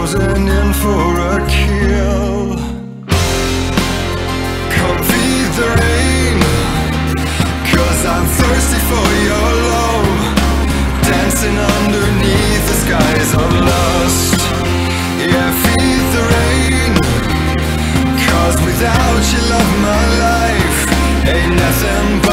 frozen in for a kill. Come feed the rain, 'cause I'm thirsty for your love. Dancing underneath the skies of lust. Yeah, feed the rain, 'cause without you love my life ain't nothing